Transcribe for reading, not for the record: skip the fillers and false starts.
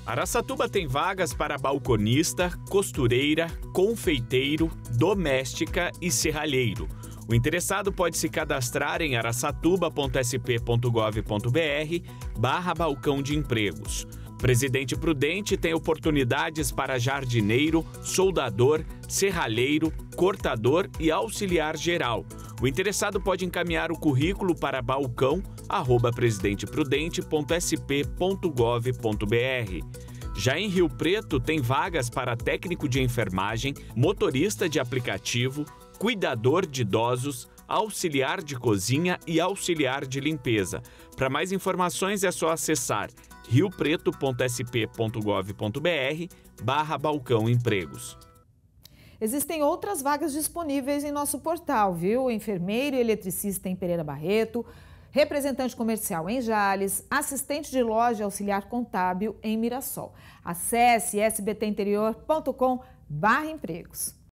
Araçatuba tem vagas para balconista, costureira, confeiteiro, doméstica e serralheiro. O interessado pode se cadastrar em araçatuba.sp.gov.br/balcão de empregos. Presidente Prudente tem oportunidades para jardineiro, soldador, serralheiro, cortador e auxiliar geral. O interessado pode encaminhar o currículo para balcão@presidenteprudente.sp.gov.br. Já em Rio Preto, tem vagas para técnico de enfermagem, motorista de aplicativo, cuidador de idosos, auxiliar de cozinha e auxiliar de limpeza. Para mais informações é só acessar riopreto.sp.gov.br/balcão empregos. Existem outras vagas disponíveis em nosso portal, viu? Enfermeiro e eletricista em Pereira Barreto, representante comercial em Jales, assistente de loja auxiliar contábil em Mirassol. Acesse sbtinterior.com/empregos.